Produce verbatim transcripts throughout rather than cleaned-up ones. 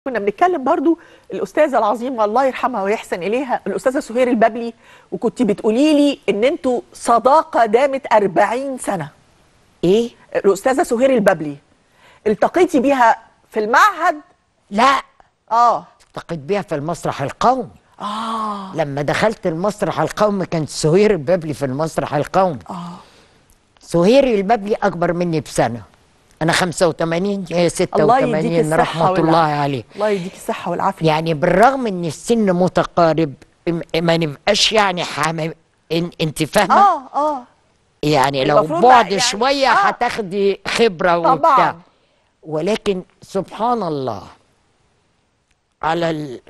كنا بنتكلم برضو الاستاذه العظيمه الله يرحمها ويحسن اليها الاستاذه سهير البابلي، وكنت بتقولي لي ان انتوا صداقه دامت أربعين سنه. ايه؟ الاستاذه سهير البابلي التقيتي بيها في المعهد؟ لا، اه التقيت بيها في المسرح القومي. اه لما دخلت المسرح القومي كانت سهير البابلي في المسرح القومي. اه سهير البابلي اكبر مني بسنه، انا خمسة وثمانين هي ستة وثمانين رحمه الله عليه. الله يديكي الصحه والعافيه. يعني بالرغم ان السن متقارب ما نبقاش يعني حامل، انت فاهمه؟ اه اه يعني لو بعد يعني شويه آه. هتاخدي خبره وبتاع طبعا. ولكن سبحان الله على ال...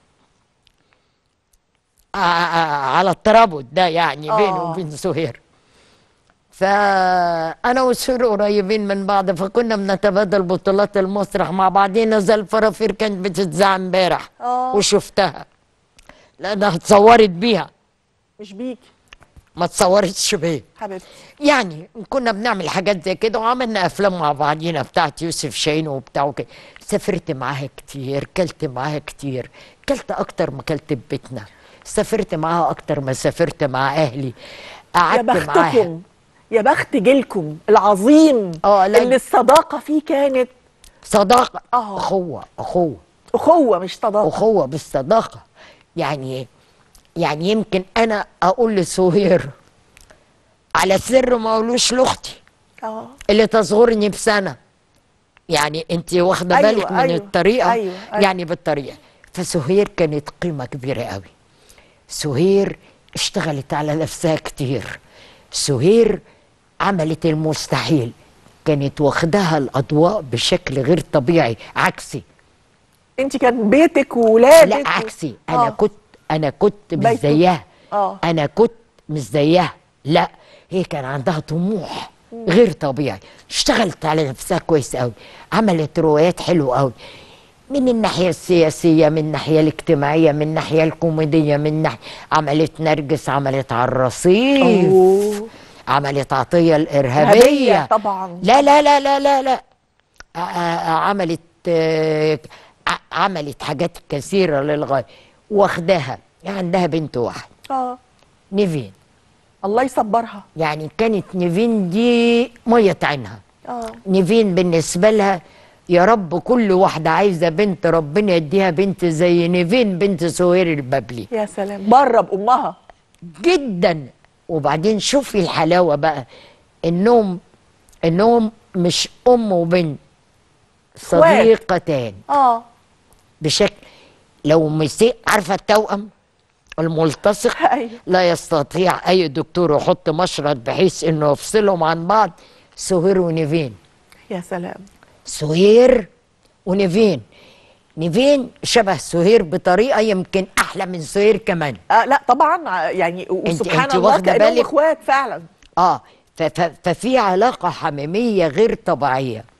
على الترابط ده يعني آه. بينه وبين سهير. فأنا وسهير قريبين من بعض، فكنا بنتبادل بطولات المسرح مع بعضينا. زي الفرافير كانت بتتذاع امبارح وشفتها، لأنها اتصورت بيها مش بيكي، ما اتصورتش بيا حبيبتي. يعني كنا بنعمل حاجات زي كده، وعملنا افلام مع بعضينا بتاعت يوسف شاهين وبتاع وكده. سافرت معاها كتير، كلت معاها كتير، كلت اكتر ما كلت في بيتنا. سافرت معاها اكتر ما سافرت مع اهلي. قعدت يا معاها. بختكم، يا بخت جيلكم العظيم اه اللي الصداقه فيه كانت صداقه. اه اخوه اخوه اخوه مش صداقه، اخوه بالصداقه. يعني يعني يمكن انا اقول لسهير على سر ما اقولوش لاختي اه اللي تصغرني بسنه. يعني انت واخده أيوة بالك من أيوة الطريقه؟ أيوة أيوة. يعني بالطريقه. فسهير كانت قيمه كبيره قوي. سهير اشتغلت على نفسها كتير. سهير عملت المستحيل، كانت واخدها الاضواء بشكل غير طبيعي عكسي. انت كان بيتك وولادك؟ لا عكسي. و... انا آه. كنت انا كنت مش بيته. زيها. اه انا كنت مش زيها. لا، هي كان عندها طموح غير طبيعي. اشتغلت على نفسها كويس قوي، عملت روايات حلوه قوي من الناحيه السياسيه، من الناحيه الاجتماعيه، من الناحيه الكوميديه، من ناحيه عملت نرجس، عملت على الرصيف. أوه. عملت عطيه الارهابيه طبعا. لا لا لا لا لا لا عملت عملت حاجات كثيره للغايه واخداها. عندها بنت واحد اه نيفين، الله يصبرها. يعني كانت نيفين دي ميه عينها. اه نيفين بالنسبه لها يا رب كل واحده عايزه بنت ربنا يديها بنت زي نيفين بنت سهير البابلي. يا سلام، بره بامها جدا. وبعدين شوفي الحلاوه بقى، انهم انهم مش ام وبنت، صديقتان. اه بشكل لو مسك عارفه التوأم الملتصق أيوة. لا يستطيع اي دكتور يحط مشرط بحيث انه يفصلهم عن بعض. سهير ونيفين. يا سلام. سهير ونيفين. نيفين شبه سهير بطريقه يمكن احلى من سهير كمان. آه لا طبعا يعني، وسبحان انت الله كأنهم اخوات فعلا. اه ففي علاقه حميميه غير طبيعيه.